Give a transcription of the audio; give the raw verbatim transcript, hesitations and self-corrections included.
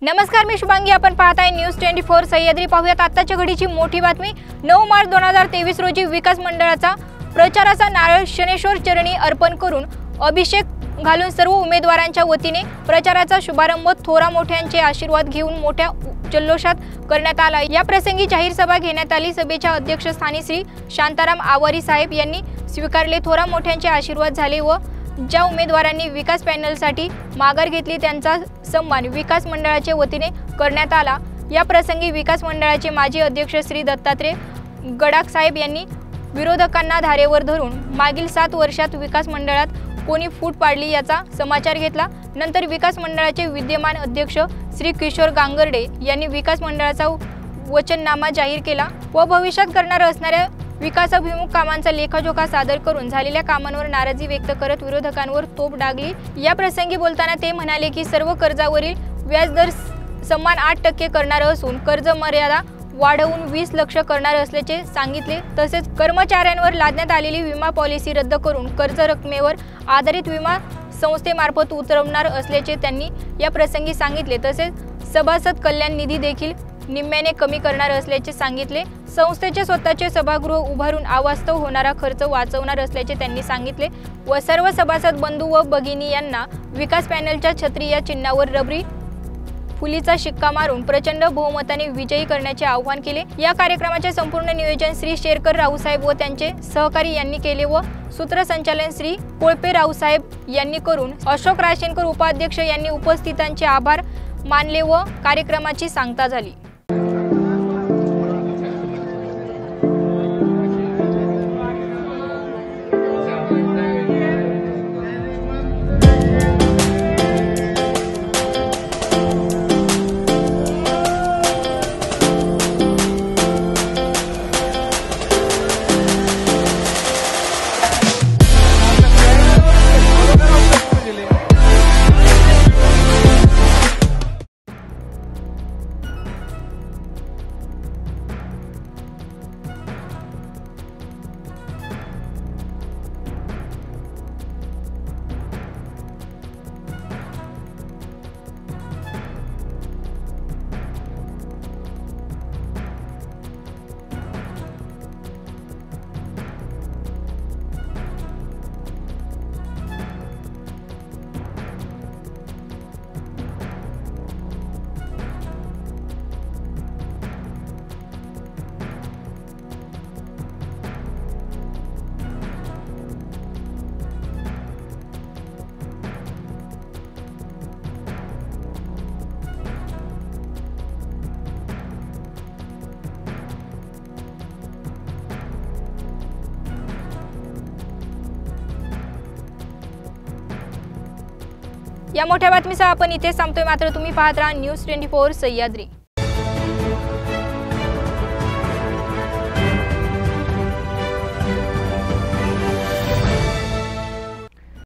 नमस्कार, मी शुभांगी. आपण पाहत आहे न्यूज ट्वेंटी फोर सह्याद्री. पाहूयात आताच्या घडीची मोठी बातमी. नऊ मार्च दोन हजार तेवीस रोजी विकास मंडळाचा प्रचाराचा नारळ शनेश्वर चरणी अर्पण करून अभिषेक घालून सर्व उमेदवारांच्या वतीने प्रचाराचा शुभारंभ थोरा मोठ्यांचे आशीर्वाद घेऊन मोठ्या जल्लोषात करण्यात आला. या प्रसंगी जाहीर सभा घेण्यात आली. सभेच्या अध्यक्षस्थानी श्री शांताराम आवारी साहेब यांनी स्वीकारले. थोरा मोठ्यांचे आशीर्वाद झाले व ज्या उमेदवारांनी विकास पॅनलसाठी माघार घेतली त्यांचा सन्मान विकास मंडळाच्या वतीने करण्यात आला. या प्रसंगी विकास मंडळाचे माजी अध्यक्ष श्री दत्तात्रय गडाख साहेब यांनी विरोधकांना धारेवर धरून मागील सात वर्षात विकास मंडळात कोणी फूट पाडली याचा समाचार घेतला. नंतर विकास मंडळाचे विद्यमान अध्यक्ष श्री किशोर गांगर्डे यांनी विकास मंडळाचा वचननामा जाहीर केला व भविष्यात करणार असणाऱ्या विकासाभिमुख कामांचा लेखाजोखा सादर करून झालेल्या कामांवर नाराजी व्यक्त करत विरोधकांवर तोफ डागली. या प्रसंगी बोलताना ते म्हणाले की सर्व कर्जावरील व्याजदर समान आठ टक्के करणार असून कर्ज मर्यादा वाढवून वीस लक्ष करणार असल्याचे सांगितले. तसेच कर्मचाऱ्यांवर लादण्यात आलेली विमा पॉलिसी रद्द करून कर्ज रकमेवर आधारित विमा संस्थेमार्फत उतरवणार असल्याचे त्यांनी या प्रसंगी सांगितले. तसेच सभासद कल्याण निधी देखील निम्म्याने कमी करणार असल्याचे सांगितले. संस्थेचे स्वतःचे सभागृह उभारून अवास्तव होणारा खर्च वाचवणार असल्याचे त्यांनी सांगितले व सर्व सभासद बंधू व भगिनी यांना विकास पॅनलच्या छत्री या चिन्हावर रबरी फुलीचा शिक्का मारून प्रचंड बहुमताने विजयी करण्याचे आवाहन केले. या कार्यक्रमाचे संपूर्ण नियोजन श्री शेरकर रावसाहेब व त्यांचे सहकारी यांनी केले व सूत्रसंचालन श्री कोळपे रावसाहेब यांनी करून अशोक राशेनकर उपाध्यक्ष यांनी उपस्थितांचे आभार मानले व कार्यक्रमाची सांगता झाली. या मोठ्या बातमीसह आपण इथे थांबतोय. मात्र तुम्ही पाहत राहा न्यूज ट्वेंटी फोर सह्याद्री.